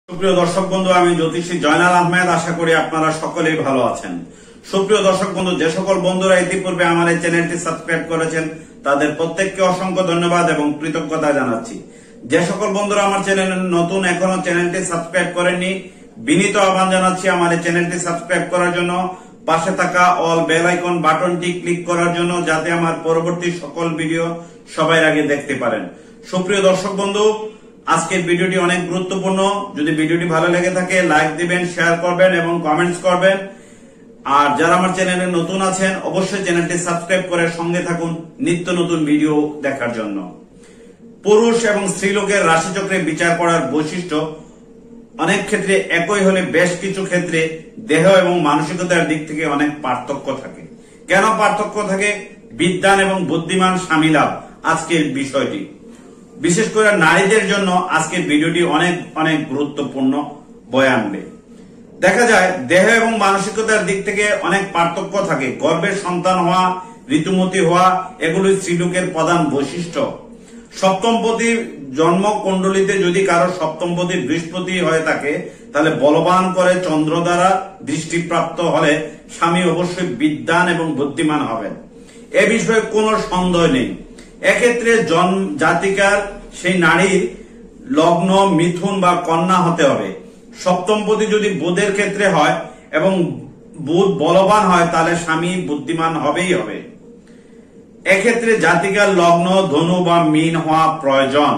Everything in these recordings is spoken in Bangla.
সুপ্রিয় দর্শক বন্ধু, আমি জ্যোতিষী জয়নাল আহমেদ। আশা করি আপনারা সকলেই ভালো আছেন। সুপ্রিয় দর্শক বন্ধু, যে সকল বন্ধুরা ইতিপূর্বে আমার এই চ্যানেলটি সাবস্ক্রাইব করেছেন তাদের প্রত্যেককে অসংখ্য ধন্যবাদ এবং কৃতজ্ঞতা জানাচ্ছি। যে সকল বন্ধুরা আমার চ্যানেল নতুন, এখনো চ্যানেলটি সাবস্ক্রাইব করেননি, বিনীত আহ্বান জানাচ্ছি আমার এই চ্যানেলটি সাবস্ক্রাইব করার জন্য, পাশে থাকা অল বেল আইকন বাটনটি ক্লিক করার জন্য, যাতে আমার পরবর্তী সকল ভিডিও সবার আগে দেখতে পারেন। সুপ্রিয় দর্শক বন্ধু, আজকের ভিডিওটি অনেক গুরুত্বপূর্ণ। যদি ভিডিওটি ভালো লেগে থাকে লাইক দিবেন, শেয়ার করবেন এবং কমেন্টস করবেন। আর যারা আমার চ্যানেলে নতুন আছেন অবশ্যই চ্যানেলটি সাবস্ক্রাইব করে সঙ্গে থাকুন নিত্য নতুন ভিডিও দেখার জন্য। পুরুষ এবং স্ত্রীলোকের রাশিচক্রে বিচার করার বৈশিষ্ট্য অনেক ক্ষেত্রে একই হলে বেশ কিছু ক্ষেত্রে দেহ এবং মানসিকতার দিক থেকে অনেক পার্থক্য থাকে। কেন পার্থক্য থাকে? বিদ্বান এবং বুদ্ধিমান স্বামী লাভ আজকের বিষয়টি। বিশেষ করে নারীদের জন্য আজকের ভিডিওটি অনেক অনেক গুরুত্বপূর্ণ বয়ে আনবে। দেখা যায় দেহ এবং মানসিকতার দিক থেকে অনেক পার্থক্য থাকে। গর্ভের সন্তান হওয়া, ঋতুমতী হওয়া, এগুলি স্ত্রীলোকের প্রধান বৈশিষ্ট্য। সপ্তমপতি জন্ম কুণ্ডলিতে যদি কারো সপ্তমপতি বৃহস্পতি হয়ে থাকে তাহলে বলবান করে চন্দ্র দ্বারা দৃষ্টিপ্রাপ্ত হলে স্বামী অবশ্যই বিদ্বান এবং বুদ্ধিমান হবেন, এ বিষয়ে কোনো সন্দেহ নেই। এক্ষেত্রে জাতিকার সেই নারীর লগ্ন মিথুন বা কন্যা হতে হবে। সপ্তমপতি যদি বুধের ক্ষেত্রে হয় এবং বুধ বলবান হয় তাহলে স্বামী বুদ্ধিমান হবেই হবে। এক্ষেত্রে জাতিকার লগ্ন ধনু বা মীন হওয়া প্রয়োজন।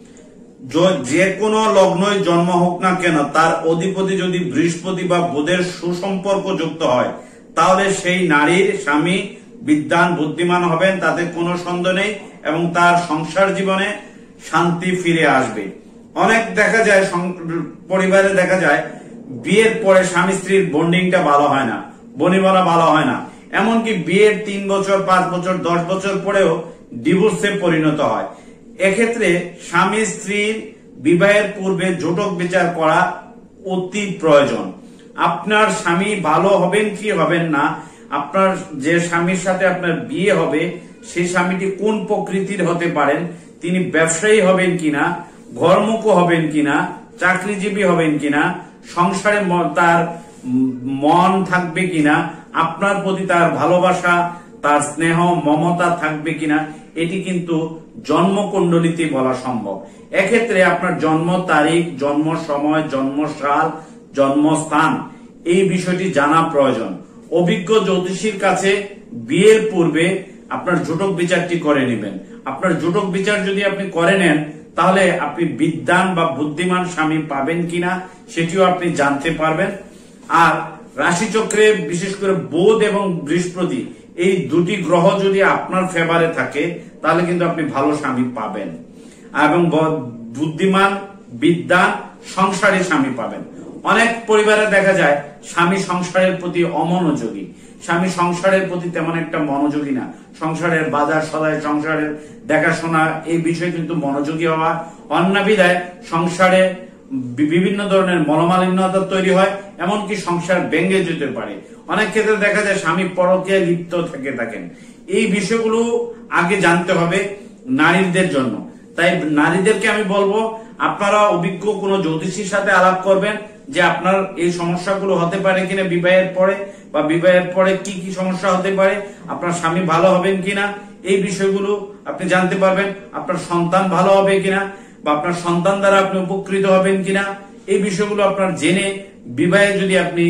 যে কোনো লগ্নই জন্ম হোক না কেন তার অধিপতি যদি বৃহস্পতি বা বুধের সুসম্পর্ক যুক্ত হয় তাহলে সেই নারীর স্বামী বিদ্বান বুদ্ধিমান হবেন, তাতে কোনো সন্দেহ নেই, এবং তার সংসার জীবনে শান্তি ফিরে আসবে। অনেক দেখা যায় পরিবারে দেখা যায় বিয়ের পরে স্বামী স্ত্রীর বন্ডিংটা ভালো হয় না, বনিবনা ভালো হয় না, এমনকি বিয়ের 3 বছর 5 বছর 10 বছর পরেও ডিভোর্সে পরিণত হয়। এক্ষেত্রে স্বামী স্ত্রীর বিবাহের পূর্বে জোটক বিচার করা অতি প্রয়োজন। আপনার স্বামী ভালো হবেন কি হবেন না, আপনার যে স্বামীর সাথে আপনার বিয়ে হবে সেই স্বামীটি কোন প্রকৃতির হতে পারেন, তিনি ব্যবসায়ী হবেন কিনা, ঘরমুখ হবেন কিনা, চাকরিজীবী হবেন কিনা, সংসারে তার মন থাকবে কিনা, আপনার প্রতি তার ভালোবাসা তার স্নেহ মমতা থাকবে কিনা, এটি কিন্তু জন্মকুণ্ডলিতে বলা সম্ভব। এক্ষেত্রে আপনার জন্ম তারিখ, জন্ম সময়, জন্মসাল, জন্মস্থান এই বিষয়টি জানা প্রয়োজন। অভিজ্ঞ জ্যোতিষীর কাছে বিয়ের পূর্বে আপনার জোটক বিচারটি করে নেবেন। আপনার জোটক বিচার যদি আপনি করে নেন তাহলে আপনি বিদ্বান বা বুদ্ধিমান স্বামী পাবেন কিনা সেটিও আপনি জানতে পারবেন। আর রাশিচক্রে বিশেষ করে বুধ এবং বৃহস্পতি এই দুটি গ্রহ যদি আপনার ফেভারে থাকে তাহলে কিন্তু আপনি ভালো স্বামী পাবেন এবং বুদ্ধিমান বিদ্বান সংসারী স্বামী পাবেন। অনেক পরিবারে দেখা যায় স্বামী সংসারের প্রতি অমনোযোগী, স্বামী সংসারের প্রতি তেমন একটা মনোযোগী না, সংসারের বাজার সদাই, সংসারের দেখাশোনা এই বিষয়ে কিন্তু মনোযোগী হওয়া অন্যবিধায় সংসারে বিভিন্ন ধরনের মনোমালিন্যতা তৈরি হয়, এমনকি সংসার ভেঙে যেতে পারে। অনেক ক্ষেত্রে দেখা যায় স্বামী পরকীয়ায় লিপ্ত থেকে থাকেন। এই বিষয়গুলো আগে জানতে হবে নারীদের জন্য। তাই নারীদেরকে আমি বলবো আপনারা অভিজ্ঞ কোনো জ্যোতিষীর সাথে আলাপ করবেন যে আপনার এই সমস্যাগুলো হতে পারে কিনা বিবাহের পরে, বা বিবাহের পরে কি কি সমস্যা হতে পারে, আপনার স্বামী ভালো হবেন কিনা এই বিষয়গুলো আপনি জানতে পারবেন। আপনার সন্তান ভালো হবে কিনা বা আপনার সন্তান দ্বারা আপনি উপকৃত হবেন কিনা এই বিষয়গুলো আপনার জেনে বিবাহে যদি আপনি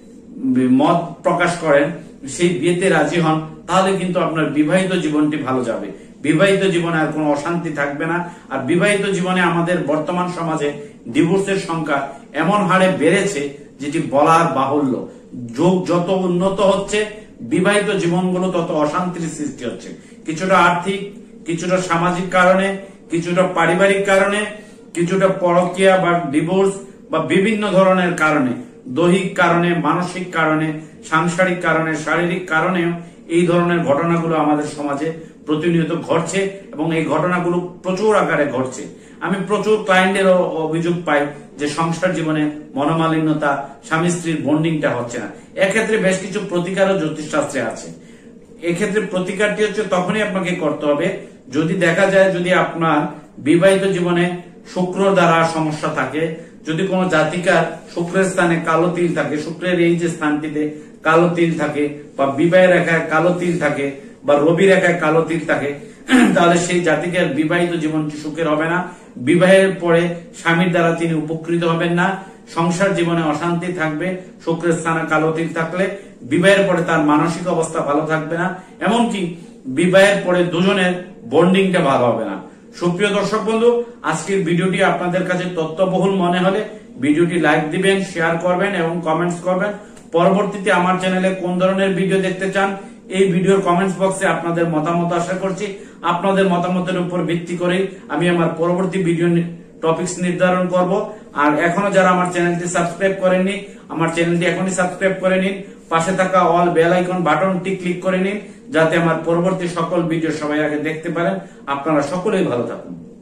মত প্রকাশ করেন, সেই বিয়েতে রাজি হন, তাহলে কিন্তু আপনার বিবাহিত জীবনটি ভালো যাবে। বিবাহিত জীবনে আর কোনো অশান্তি থাকবে না। আর বিবাহিত জীবনে আমাদের বর্তমান সমাজে ডিভোর্সের সংখ্যা এমন হারে বেড়েছে যেটি বলার বাহুল্য। যুগ যত উন্নত হচ্ছে বিবাহিত জীবনগুলো তত অশান্তির সৃষ্টি হচ্ছে। কিছুটা আর্থিক, কিছুটা সামাজিক কারণে, কিছুটা পারিবারিক কারণে, কিছুটা পরকীয়া বা ডিভোর্স বা বিভিন্ন ধরনের কারণে, দৈহিক কারণে, মানসিক কারণে, সাংসারিক কারণে, শারীরিক কারণেও এই ধরনের ঘটনাগুলো আমাদের সমাজে প্রতিনিয়ত ঘটছে এবং এই ঘটনাগুলো প্রচুর আকারে ঘটছে। আমি প্রচুর ক্লায়েন্টের অভিযোগ পাই যে সংসার জীবনে মনোমালিন্যতা, স্বামী স্ত্রীর বন্ডিংটা হচ্ছে না। এক্ষেত্রে বেশ কিছু প্রতিকারও জ্যোতিষশাস্ত্রে আছে। এক্ষেত্রে প্রতিকারটি হচ্ছে তখনই আপনাকে করতে হবে যদি দেখা যায় যদি আপনার বিবাহিত জীবনে শুক্র দ্বারা সমস্যা থাকে, যদি কোনো জাতিকার শুক্রের স্থানে কালো তিল থাকে, শুক্রের এই যে স্থানটিতে কালো তিল থাকে, বা বিবাহের রেখায় কালো তিল থাকে, বা রবি রেখায় কালো তিল থাকে, তাহলে সেই জাতিকার বিবাহিত জীবনটি সুখের হবে না। বিবাহের পরে স্বামীর দ্বারা তিনি উপকৃত হবেন না। সংসার জীবনে অশান্তি থাকবে শুক্রের স্থানে কালো তিল থাকলে। বিবাহের পরে তার মানসিক অবস্থা ভালো থাকবে না, এমনকি বিবাহের পরে দুজনের বন্ডিংটা ভালো হবে না। সুপ্রিয় দর্শক বন্ধু, আজকের ভিডিওটি আপনাদের কাছে তথ্যবহুল মনে হলে ভিডিওটি লাইক দিবেন, শেয়ার করবেন এবং কমেন্টস করবেন। পরবর্তীতে আমার চ্যানেলে কোন ধরনের ভিডিও দেখতে চান এই ভিডিওর কমেন্টস বক্সে আপনাদের মতামত আশা করছি। আপনাদের মতামতের উপর ভিত্তি করে আমি আমার পরবর্তী ভিডিও টপিকস নির্ধারণ করব। আর এখনো যারা আমার চ্যানেলটি সাবস্ক্রাইব করেননি, আমার চ্যানেলটি এখনই সাবস্ক্রাইব করে নিন। পাশে থাকা অল বেল আইকন বাটনটি ক্লিক করে নিন, যাতে আমার পরবর্তী সকল ভিডিও সবাই আগে দেখতে পারেন। আপনারা সকলেই ভালো থাকুন।